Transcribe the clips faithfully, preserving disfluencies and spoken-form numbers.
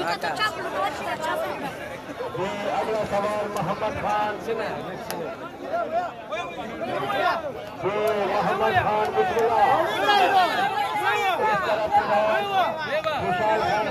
अगला सवाल मोहम्मद खान जी मोहम्मद खान बिस्मिल्लाह विशाल खान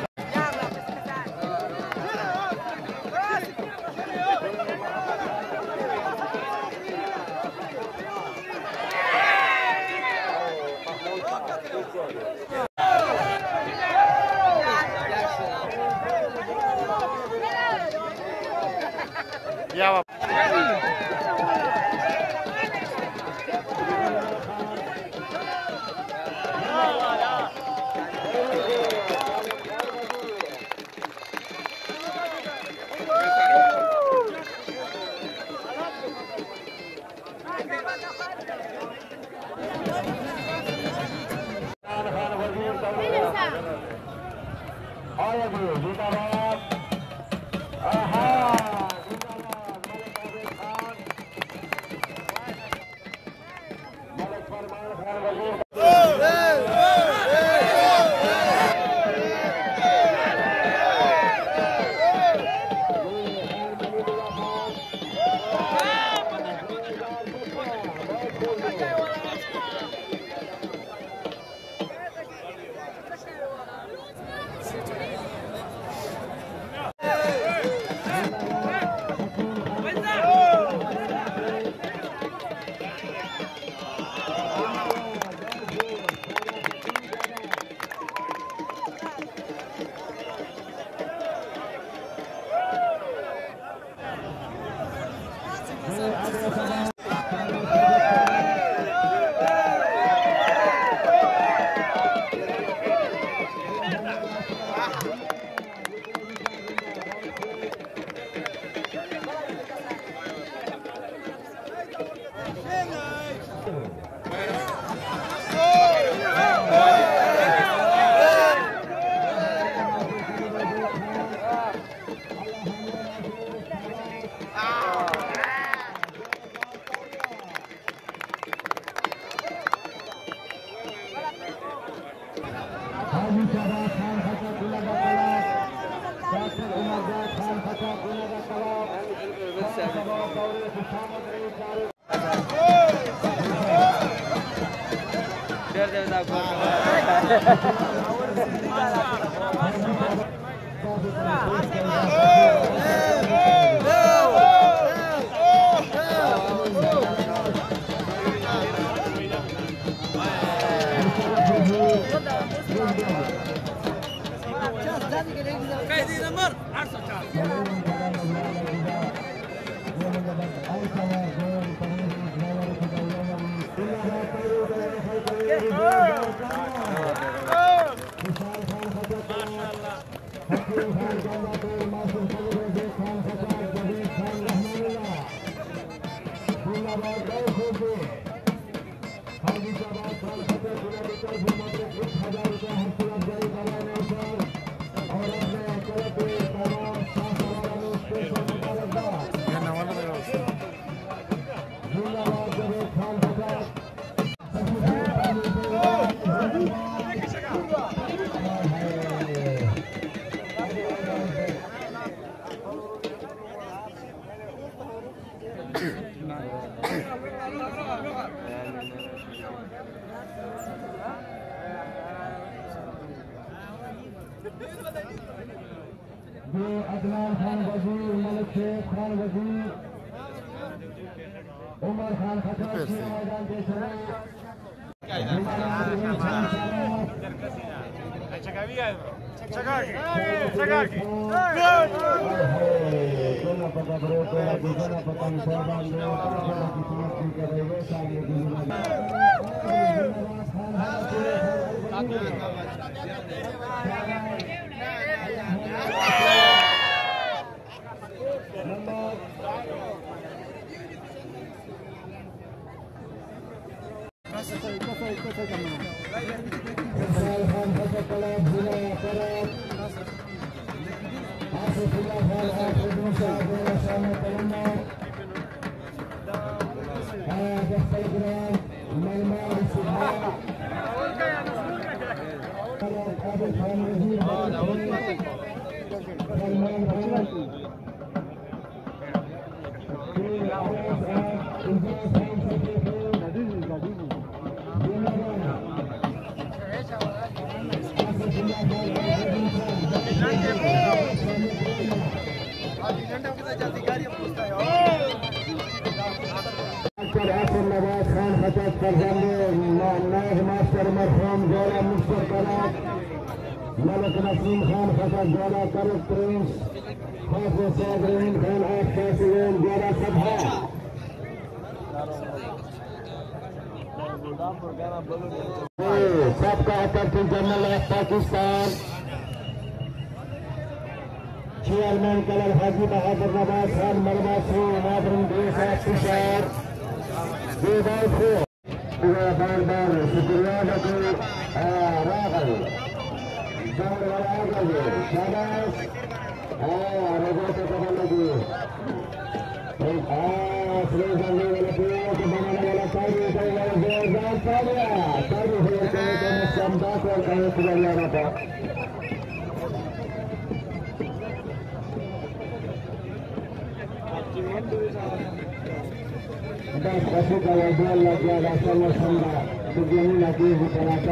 अदनान खान वजीर, मलिक शेख खान वजीर, उमर खान खट्टर मैदान के समय सलमान खान नवाज खान खचत फरजंदे नायब मास्टर मरहूम जोड़ा मुश्तकला मलिक नसीम खान खचत जोड़ा करक प्रिंस हाफिज सादरीन खान आठ फैसलीन जोड़ा सभा सबका attorney general of Pakistan chairman कलर हाजी बहादुर नवाज खान मलबा से नादरन देश ऑफ तुषार बेदार को बार बार शुक्रिया लगे रागल जंग वाला गए शाबाश रोगों से पता लगी स्लोगन वाले पेड़ के बनाने वाला कार्य वाला जोरदार कार्य कार्य हुए तो क्षमता को कहीं सुधर जाना था बस पशु का वजह लग गया रास्ता में संभा तो जमीन लगी हुई